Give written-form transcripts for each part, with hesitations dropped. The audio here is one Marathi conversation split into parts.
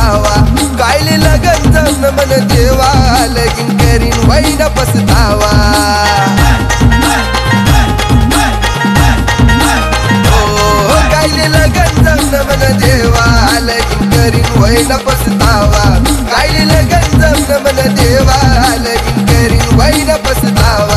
पसतावा कायले लगन जमन मन देवा लगीन करीन वैन पसतावा ओ कायले लगन जमन मन देवा लगीन करीन वैन पसतावा कायले लगन जमन मन देवा लगीन करीन वैन पसतावा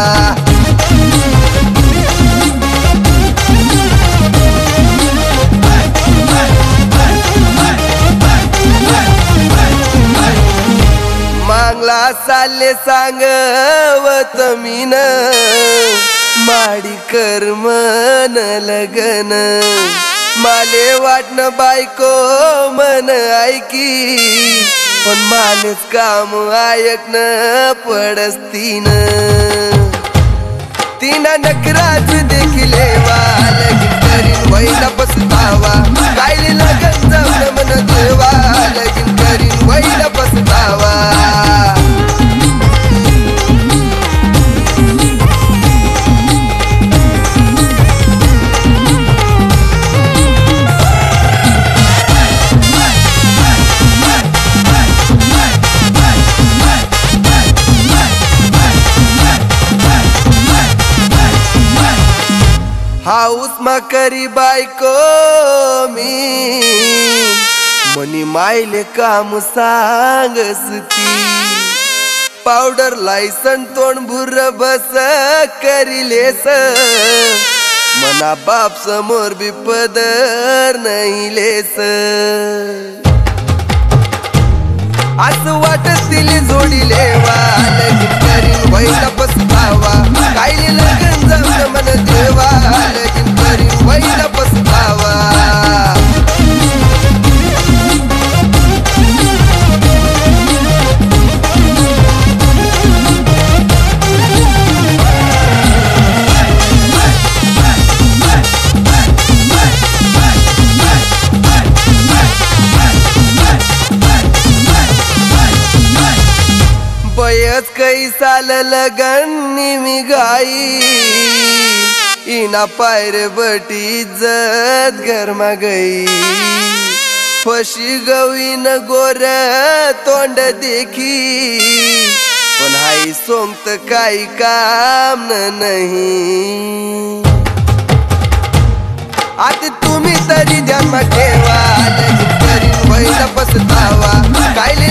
मांगला साले सांगवत मीन माडी कर मन लगन माले वाटन बायको मन ऐकी पण मालेच काम ऐकन पडस्तीन तिना नकराच देखिले लगीन करीन वैन पसतावा कायले लगन जमन मन देवा लगीन करीन वैन पसतावा हाऊस मा करी बायको मी मनी मायले काम सांगसती पावडर लायसन तोंड भुर बस करिलेस मना बाप समोर भी पदर नाही लेस असं वाटत तिली जोडीले लगीन करीन वैन पसतावा कायले लगन जमन मन देवा लगीन करीन वैन पसतावा बयच कई साल लगन निमी गाई इना पायरे बटी इज्जत घरमा गई फशी गवीन गोर तोंड देखी पण हाई सोंगत काही काम नहीं आता तुम्ही तरी जन्म ठेवा लगीन करीन वैन पसतावा कायले